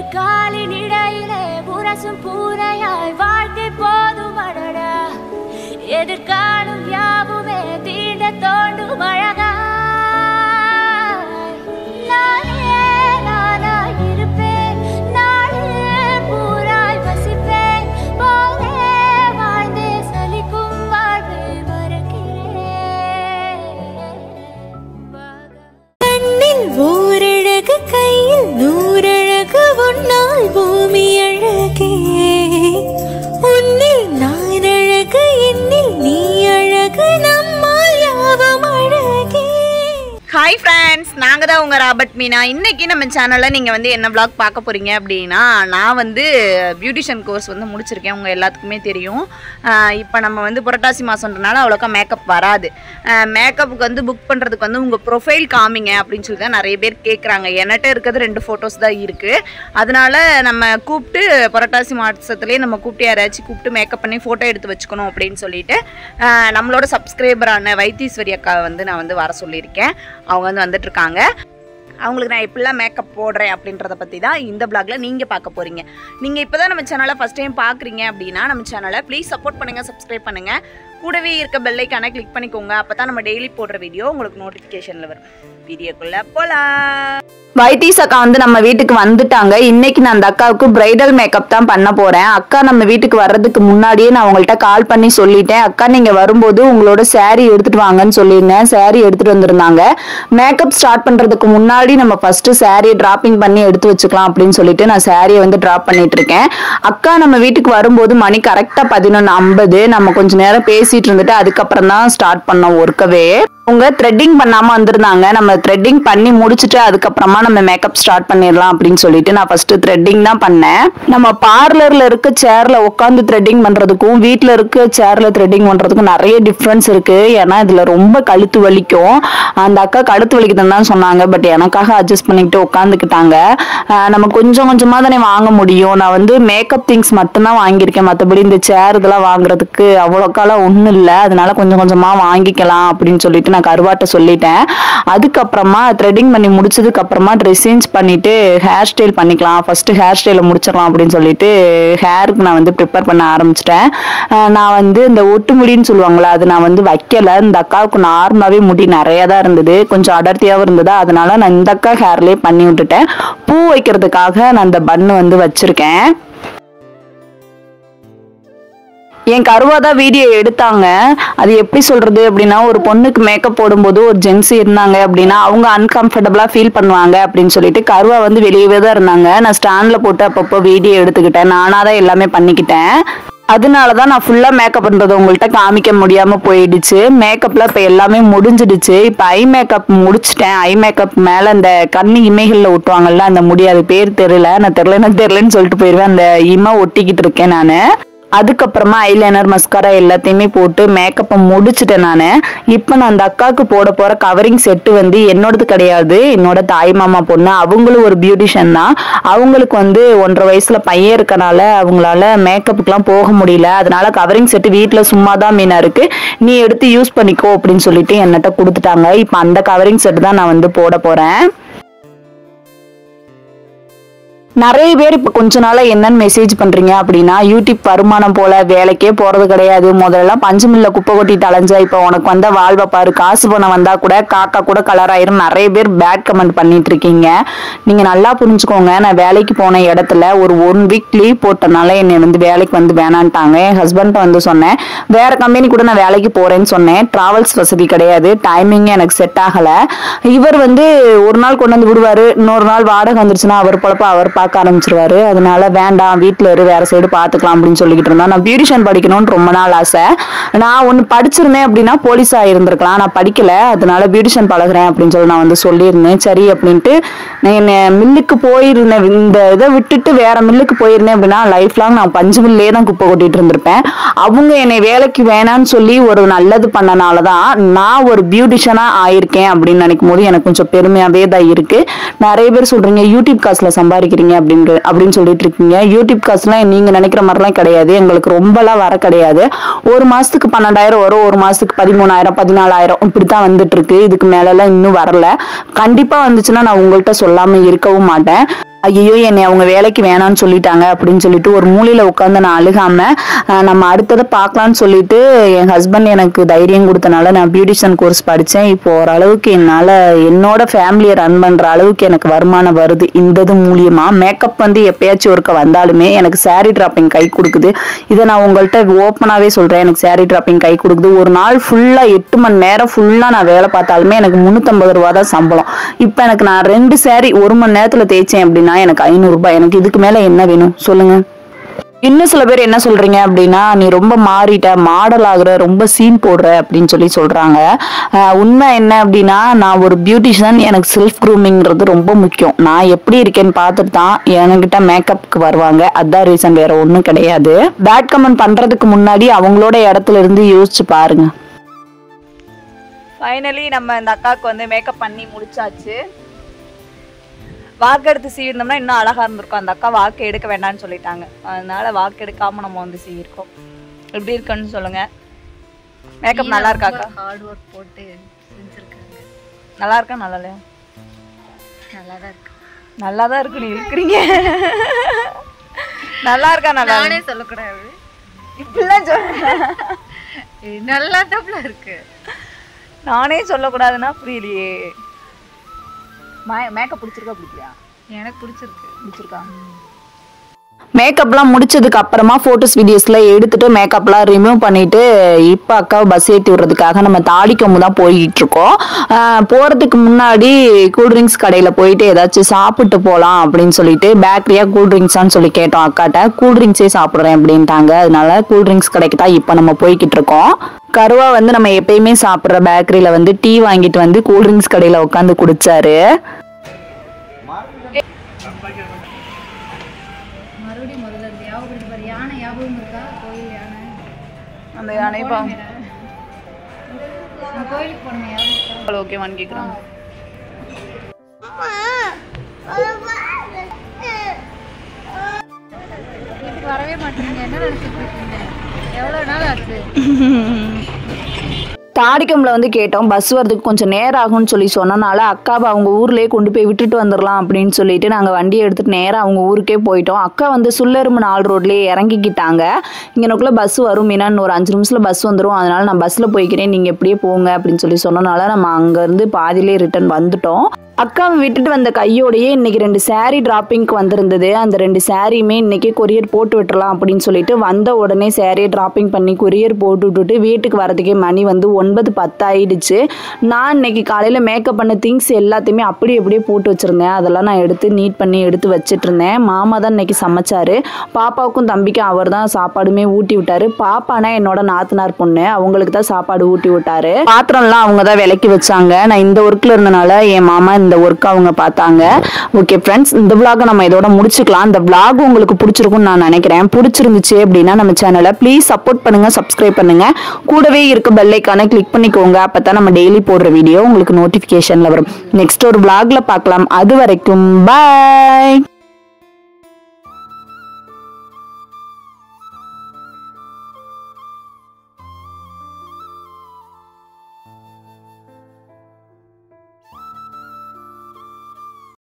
காலின் இடையிலே உரசும் பூனையாய் வாழ்க்கை போதும் அடடா எதிர்காலம் யாவுமே தீண்ட தோண்டும் அழகா நானே நானாய் இருப்பேன் நாளே பூராய் வசிப்பேன் போதே வாழ்ந்தே சலிக்கும் வாழ்வை மறக்கிறேன் கண்ணில் ஓரழகு கையில் நூறழகு உன்னால் பூமி அழகே உன்னில் நான் அழகு என்னில் நீ அழகு நம்மால் யாவும் அழகே. ஹாய் ஃப்ரெண்ட்ஸ், நாங்கள் தான் உங்கள் ராபர்ட் மீனா. இன்றைக்கி நம்ம சேனலில் நீங்கள் வந்து என்ன vlog பார்க்க போகிறீங்க அப்படின்னா, நான் வந்து பியூட்டிஷியன் கோர்ஸ் வந்து முடிச்சிருக்கேன். உங்கள் எல்லாத்துக்குமே தெரியும். இப்போ நம்ம வந்து புரட்டாசி மாதம்ன்றனால அவ்வளோக்கா மேக்கப் வராது. மேக்கப்புக்கு வந்து புக் பண்ணுறதுக்கு வந்து உங்கள் ப்ரொஃபைல் காமிங்க அப்படின்னு சொல்லி தான் நிறைய பேர் கேட்குறாங்க. என்கிட்ட இருக்கிறது 2 ஃபோட்டோஸ் தான் இருக்குது. அதனால் நம்ம கூப்பிட்டு புரட்டாசி மாதத்துலேயே நம்ம கூப்பிட்டு யாராச்சும் கூப்பிட்டு மேக்கப் பண்ணி ஃபோட்டோ எடுத்து வச்சுக்கணும் அப்படின்னு சொல்லிட்டு நம்மளோட சப்ஸ்கிரைபரான வைத்தீஸ்வரி அக்கா வந்து நான் வந்து வர சொல்லியிருக்கேன். அவங்க வந்து வந்துட்டுருக்காங்க. அவங்களுக்கு நான் எப்படிலாம் மேக்கப் போடுறேன் அப்படின்றத பற்றி தான் இந்த vlogல நீங்கள் பார்க்க போகிறீங்க. நீங்கள் இப்போ தான் நம்ம சேனலை ஃபஸ்ட் டைம் பார்க்குறீங்க அப்படின்னா நம்ம சேனலை ப்ளீஸ் சப்போர்ட் பண்ணுங்கள், சப்ஸ்கிரைப் பண்ணுங்கள். கூடவே இருக்க பெல் ஐக்கானை கிளிக் பண்ணிக்கோங்க. அப்போ தான் நம்ம டெய்லி போடுற வீடியோ உங்களுக்கு நோட்டிஃபிகேஷனில் வரும். வீடியோக்குள்ளே போகலாம். வைத்தீஸ் அக்கா வந்து நம்ம வீட்டுக்கு வந்துட்டாங்க. இன்னைக்கு நான் அந்த அக்காவுக்கு பிரைடல் மேக்கப் தான் பண்ண போறேன். அக்கா நம்ம வீட்டுக்கு வர்றதுக்கு முன்னாடியே நான் உங்கள்கிட்ட கால் பண்ணி சொல்லிட்டேன், அக்கா நீங்க வரும்போது உங்களோட saree எடுத்துட்டு வாங்கன்னு சொல்லியிருந்தேன். saree எடுத்துட்டு வந்திருந்தாங்க. மேக்கப் ஸ்டார்ட் பண்றதுக்கு முன்னாடி நம்ம ஃபர்ஸ்ட் saree டிராப்பிங் பண்ணி எடுத்து வச்சுக்கலாம் அப்படின்னு சொல்லிட்டு நான் saree வந்து டிராப் பண்ணிட்டு இருக்கேன். அக்கா நம்ம வீட்டுக்கு வரும்போது மணி கரெக்டா 11:50. நம்ம கொஞ்ச நேரம் பேசிட்டு இருந்துட்டு அதுக்கப்புறம் தான் ஸ்டார்ட் பண்ணோம் ஒர்க்கவே. அவங்க த்ரெட்டிங் பண்ணாம வந்திருந்தாங்க. நம்ம த்ரெட்டிங் பண்ணி முடிச்சுட்டு அதுக்கப்புறமா நம்ம மேக்கப் ஸ்டார்ட் பண்ணிடலாம் அப்படின்னு சொல்லிட்டு நான் ஃபர்ஸ்ட் த்ரெட்டிங் தான் பண்ணேன். நம்ம பார்லர்ல இருக்க சேர்ல உட்காந்து த்ரெட்டிங் பண்றதுக்கும் வீட்டுல இருக்க சேர்ல த்ரெட்டிங் பண்றதுக்கும் நிறைய டிஃப்ரென்ஸ் இருக்கு. ஏன்னா இதுல ரொம்ப கழுத்து வலிக்கும். அந்த அக்கா கழுத்து வலிக்குதுன்னு தான் சொன்னாங்க. பட் எனக்காக அட்ஜஸ்ட் பண்ணிக்கிட்டு உட்காந்துக்கிட்டாங்க. நம்ம கொஞ்சம் கொஞ்சமா தானே வாங்க முடியும். நான் வந்து மேக்கப் திங்ஸ் மட்டும்தான் வாங்கியிருக்கேன். மற்றபடி இந்த சேர் இதெல்லாம் வாங்குறதுக்கு அவ்வளோக்காலாம் ஒன்றும் இல்லை. அதனால கொஞ்சம் கொஞ்சமா வாங்கிக்கலாம் அப்படின்னு சொல்லிட்டு நான் கருவாட்ட சொல்லிட்டேன். அதுக்கப்புறமா த்ரெட்டிங் பண்ணி முடிச்சதுக்கு அப்புறமா ட்ரெஸ் சேஞ்ச் பண்ணிட்டு ஹேர் ஸ்டைல் பண்ணிக்கலாம், ஃபர்ஸ்ட் ஹேர் ஸ்டைலை முடிச்சிடலாம் அப்படின்னு சொல்லிட்டு ஹேருக்கு நான் வந்து ப்ரிப்பேர் பண்ண ஆரம்பிச்சிட்டேன். நான் வந்து இந்த ஒட்டு முடின்னு சொல்லுவாங்களா, அது நான் வந்து வைக்கல. இந்த அக்காவுக்கு நார்மலாவே முடி நிறைய தான் இருந்தது, கொஞ்சம் அடர்த்தியாகவும் இருந்தது. அதனால நான் இந்த அக்கா ஹேர்லேயே பண்ணி விட்டுட்டேன். பூ வைக்கிறதுக்காக நான் இந்த பன்னு வந்து வச்சிருக்கேன். என் கருவாதான் வீடியோ எடுத்தாங்க. அது எப்படி சொல்றது அப்படின்னா, ஒரு பொண்ணுக்கு மேக்கப் போடும்போது ஒரு ஜென்ஸ் இருந்தாங்க அப்படின்னா அவங்க அன்கம்ஃபர்டபுளா ஃபீல் பண்ணுவாங்க அப்படின்னு சொல்லிட்டு கருவா வந்து வெளியவே தான் இருந்தாங்க. நான் ஸ்டாண்ட்ல போட்டு அப்பப்போ வீடியோ எடுத்துக்கிட்டேன். நானாதான் எல்லாமே பண்ணிக்கிட்டேன். அதனாலதான் நான் ஃபுல்லா மேக்கப் பண்றது உங்கள்கிட்ட காமிக்க முடியாம போயிடுச்சு. மேக்கப்ல இப்ப எல்லாமே முடிஞ்சிடுச்சு. இப்ப ஐ மேக்கப் முடிச்சுட்டேன். ஐ மேக்கப் மேல அந்த கண்ணு இமைகள்ல ஒட்டுவாங்கல்ல அந்த முடி, அது பேர் தெரியல, நான் தெரியலன்னு சொல்லிட்டு போயிருவேன். அந்த இமை ஒட்டிக்கிட்டு இருக்கேன் நானு. அதுக்கப்புறமா ஐலைனர் மஸ்காரா எல்லாத்தையுமே போட்டு மேக்கப்பை முடிச்சுட்டேன் நான். இப்போ நான் அந்த அக்காவுக்கு போட போற கவரிங் செட்டு வந்து என்னோடது கிடையாது, என்னோட தாய் மாமா பொண்ணு. அவங்களும் ஒரு பியூட்டிஷியன் தான். அவங்களுக்கு வந்து 1.5 வயசுல பையன் இருக்கனால அவங்களால மேக்கப்புக்குலாம் போக முடியல. அதனால கவரிங் செட்டு வீட்டில் சும்மா தான் மீனா இருக்கு, நீ எடுத்து யூஸ் பண்ணிக்கோ அப்படின்னு சொல்லிட்டு என்னட்ட கொடுத்துட்டாங்க. இப்போ அந்த கவரிங் செட்டு தான் நான் வந்து போட போறேன். நிறைய பேர் இப்போ கொஞ்ச நாளா என்னன்னு மெசேஜ் பண்றீங்க அப்படின்னா, யூடியூப் வருமானம் போல வேலைக்கே போறது கிடையாது, முதல்ல பஞ்சு மில்ல குப்பை கொட்டிட்டு அலைஞ்ச, இப்போ உனக்கு வந்த வாழ்வை பாரு, காசு பணம் வந்தா கூட காக்கா கூட கலர் ஆயிரும், நிறைய பேர் பேட் கமெண்ட் பண்ணிட்டு இருக்கீங்க. நீங்க நல்லா புரிஞ்சுக்கோங்க. நான் வேலைக்கு போன இடத்துல ஒரு 1 வீக் லீவ் போட்டனால என்னை வந்து வேலைக்கு வந்து வேணான்ட்டாங்க. என் ஹஸ்பண்ட் வந்து சொன்னேன், வேற கம்பெனி கூட நான் வேலைக்கு போறேன்னு சொன்னேன். டிராவல்ஸ் வசதி கிடையாது, டைமிங் எனக்கு செட் ஆகல. இவர் வந்து ஒரு நாள் கொண்டு வந்து விடுவாரு, இன்னொரு நாள் வாடகை வந்துருச்சுன்னா அவர் பொழப்ப அவர் பார்க்க ஆரம்பிச்சிருவாரு. அதனால வேண்டாம், வீட்டுல இரு, வேற சைடு பாத்துக்கலாம் அப்படின்னு சொல்லிக்கிட்டு இருந்தா. நான் பியூட்டிஷியன் படிக்கணும்னு ரொம்ப நாள் ஆசை. நான் ஒண்ணு படிச்சிருந்தேன் அப்படின்னா போலீஸா இருந்திருக்கலாம், நான் படிக்கல. அதனால பியூட்டிஷியன் பழகுறேன் அப்படின்னு சொல்லி நான் வந்து சொல்லியிருந்தேன். சரி அப்படின்ட்டு நான் மில்லுக்கு போயிருந்தேன். இந்த இதை விட்டுட்டு வேற மில்லுக்கு போயிருந்தேன் அப்படின்னா லைஃப் லாங் நான் பஞ்சு மில்லே தான் குப்பை கொட்டிட்டு இருந்திருப்பேன். அவங்க என்னை வேலைக்கு வேணான்னு சொல்லி ஒரு நல்லது பண்ணனாலதான் நான் ஒரு பியூட்டிஷியனா ஆயிருக்கேன் அப்படின்னு நினைக்கும் போது எனக்கு கொஞ்சம் பெருமையாவே தான் இருக்கு. நிறைய பேர் சொல்றீங்க யூடியூப் காசுல சம்பாதிக்கிறீங்க அப்படின்னு சொல்லிட்டு இருக்கீங்க. யூடியூப் காசுலாம் நீங்க நினைக்கிற மாதிரிலாம் கிடையாது. எங்களுக்கு ரொம்பலாம் வர கிடையாது. ஒரு மாசத்துக்கு 12,000 வரும், ஒரு மாசத்துக்கு 13,000 14,000 இப்படித்தான் வந்துட்டு இருக்கு. இதுக்கு மேல எல்லாம் இன்னும் வரல. கண்டிப்பா வந்துச்சுன்னா நான் உங்கள்கிட்ட சொல்லாம இருக்கவும் மாட்டேன். ஐயோ என்னை அவங்க வேலைக்கு வேணான்னு சொல்லிட்டாங்க அப்படின்னு சொல்லிட்டு ஒரு மூலையில உட்காந்து நான் அழுகாம நம்ம அடுத்ததை பார்க்கலான்னு சொல்லிட்டு என் ஹஸ்பண்ட் எனக்கு தைரியம் கொடுத்தனால நான் பியூட்டிஷியன் கோர்ஸ் படித்தேன். இப்போ ஓரளவுக்கு என்னால் என்னோட ஃபேமிலியை ரன் பண்ணுற அளவுக்கு எனக்கு வருமானம் வருது. இந்த இது மூலியமா மேக்கப் வந்து எப்பயாச்சும் ஒருக்க வந்தாலுமே எனக்கு சாரீ டிராப்பிங் கை கொடுக்குது. இதை நான் உங்கள்கிட்ட ஓப்பனாகவே சொல்கிறேன். எனக்கு சாரீ டிராப்பிங் கை கொடுக்குது. ஒரு நாள் ஃபுல்லாக 8 மணி நேரம் ஃபுல்லாக நான் வேலை பார்த்தாலுமே எனக்கு 350 ரூபா தான் சம்பளம். இப்போ எனக்கு நான் 2 சாரீ 1 மணி நேரத்தில் தேய்ச்சேன் அப்படின்னா எனக்கு 500 ரூபாய். எனக்கு இதுக்கு மேல என்ன வேணும் சொல்லுங்க? இன்னும் சில பேர் என்ன சொல்றீங்க அப்படின்னா, நீ ரொம்ப மாறிட்ட, மாடல் ஆகுற, ரொம்ப சீன் போடுற அப்படின்னு சொல்றாங்க. உண்மை என்ன அப்படின்னா, நான் ஒரு பியூட்டிஷியன். எனக்கு செல்ஃப் க்ரூமிங்கிறது ரொம்ப முக்கியம். நான் எப்படி இருக்கேன்னு பார்த்துட்டு தான் என்கிட்ட மேக்கப்புக்கு வருவாங்க. அதான் ரீசன், வேற ஒன்றும் கிடையாது. பேட் கமெண்ட் பண்றதுக்கு முன்னாடி அவங்களோட இடத்துல இருந்து யோசிச்சு பாருங்க. ஃபைனலி நம்ம இந்த அக்காவுக்கு வந்து மேக்கப் பண்ணி முடிச்சாச்சு. வாக்கு எடுத்து சீவிருந்தோம்னா இன்னும் அழகா இருந்திருக்கும். அந்த அக்கா வாக்கு எடுக்க வேண்டாம்னு சொல்லிட்டாங்க. அதனால வாக்கு எடுக்காம நம்ம வந்து சீவிருக்கோம். எப்படி இருக்குன்னு சொல்லுங்க. மேக்கப் நல்லா இருக்காக்கா? ஹார்ட் ஒர்க் போட்டு செஞ்சிருக்காங்க. நல்லா இருக்கா நல்லா இல்லையா? நல்லா தான் இருக்கு. நல்லா தான் இருக்கு. நீ இருக்கிறீங்க நல்லா இருக்கா? நல்லா நானே சொல்லக்கூடாது, இப்படிலாம் சொல்ல. நல்லா தான் இருக்கு. நானே சொல்லக்கூடாதுன்னா புரியலையே. மேக்கப் பிடிச்சிருக்கா பிடிக்கலையா? எனக்கு பிடிச்சிருக்கு. பிடிச்சிருக்கா? மேக்கப்லாம் முடிச்சதுக்கு அப்புறமா ஃபோட்டோஸ் வீடியோஸ்ல எடுத்துட்டு மேக்கப்லாம் ரிமூவ் பண்ணிட்டு இப்போ அக்காவை பஸ் ஏற்றி விடுறதுக்காக நம்ம தாடிக்கொம்பு தான் போய்கிட்டு இருக்கோம். போகிறதுக்கு முன்னாடி கூல்ட்ரிங்க்ஸ் கடையில் போயிட்டு ஏதாச்சும் சாப்பிட்டு போகலாம் அப்படின்னு சொல்லிட்டு பேக்கரியா கூல்ட்ரிங்க்ஸான்னு சொல்லி கேட்டோம் அக்காட்ட. கூல்ட்ரிங்க்ஸே சாப்பிட்றேன் அப்படின்ட்டாங்க. அதனால கூல்ட்ரிங்க்ஸ் கடைக்கு தான் இப்போ நம்ம போய்கிட்டு இருக்கோம். கருவா வந்து நம்ம எப்பயுமே சாப்பிட்ற பேக்கரியில வந்து டீ வாங்கிட்டு வந்து கூல்ட்ரிங்க்ஸ் கடையில் உட்காந்து குடிச்சாரு. அந்த யானை ஓகேவான்னு கேட்குறாங்க. வரவே மாட்டேங்க. என்ன நினைச்சிட்டு இருக்கீங்க? எவ்வளவு நாள் ஆச்சு? தாடிக்கம்பல வந்து கேட்டோம். பஸ் வரதுக்கு கொஞ்சம் நேரம் ஆகும்னு சொல்லி சொன்னனால அக்காவை அவங்க ஊர்லேயே கொண்டு போய் விட்டுட்டு வந்துடலாம் அப்படின்னு சொல்லிட்டு நாங்கள் வண்டியை எடுத்துகிட்டு நேராக அவங்க ஊருக்கே போயிட்டோம். அக்கா வந்து சுல்லெரும்பு 4 ரோட்லேயே இறங்கிக்கிட்டாங்க. இங்கனக்குள்ளே பஸ் வரும் மீனான்னு ஒரு 5 நிமிஷத்தில் பஸ் வந்துடும். அதனால நான் பஸ்ஸில் போய்க்கிறேன், நீங்கள் எப்படியே போங்க அப்படின்னு சொல்லி சொன்னனால நம்ம அங்கேருந்து பாதியிலே ரிட்டர்ன் வந்துட்டோம். அக்காவை விட்டுட்டு வந்த கையோடையே இன்னைக்கு 2 சாரீ டிராப்பிங்க்கு வந்திருந்தது. அந்த 2 சாரியுமே இன்னைக்கு கொரியர் போட்டு விட்டுறலாம் அப்படின்னு சொல்லிட்டு வந்த உடனே சாரியை டிராப்பிங் பண்ணி கொரியர் போட்டு விட்டுட்டு வீட்டுக்கு வரதுக்கே மணி வந்து 9:10 ஆயிடுச்சு. நான் இன்னைக்கு காலையில் மேக்கப் பண்ண திங்ஸ் எல்லாத்தையுமே அப்படியே போட்டு வச்சுருந்தேன். அதெல்லாம் நான் எடுத்து நீட் பண்ணி எடுத்து வச்சுட்டு இருந்தேன். மாமா தான் இன்னைக்கு சமைச்சாரு. பாப்பாவுக்கும் தம்பிக்கும் அவர் தான் சாப்பாடுமே ஊட்டி விட்டாரு. பாப்பானா என்னோட நாத்தனார் பொண்ணு, அவங்களுக்கு தான் சாப்பாடு ஊட்டி விட்டாரு. பாத்திரம்லாம் அவங்க தான் விலைக்கு வச்சாங்க. நான் இந்த ஒர்க்கில் இருந்தனால என் மாமா இந்த ஒர்க் அவங்க பார்த்தாங்க. ஓகே ஃப்ரெண்ட்ஸ், இந்த vlog நம்ம இதோட முடிச்சுக்கலாம். இந்த vlog உங்களுக்கு பிடிச்சிருக்கும்னு நான் நினைக்கிறேன். பிடிச்சிருந்துச்சு அப்படின்னா நம்ம சேனலை ப்ளீஸ் சப்போர்ட் பண்ணுங்க, சப்ஸ்கிரைப் பண்ணுங்க. கூடவே இருக்க பெல் ஐகானை கிளிக் பண்ணிக்கோங்க. அப்பதான் நம்ம டெய்லி போடுற வீடியோ உங்களுக்கு நோட்டிஃபிகேஷன்ல வரும். நெக்ஸ்ட் ஒரு vlogல பார்க்கலாம். அது வரைக்கும் பாய்.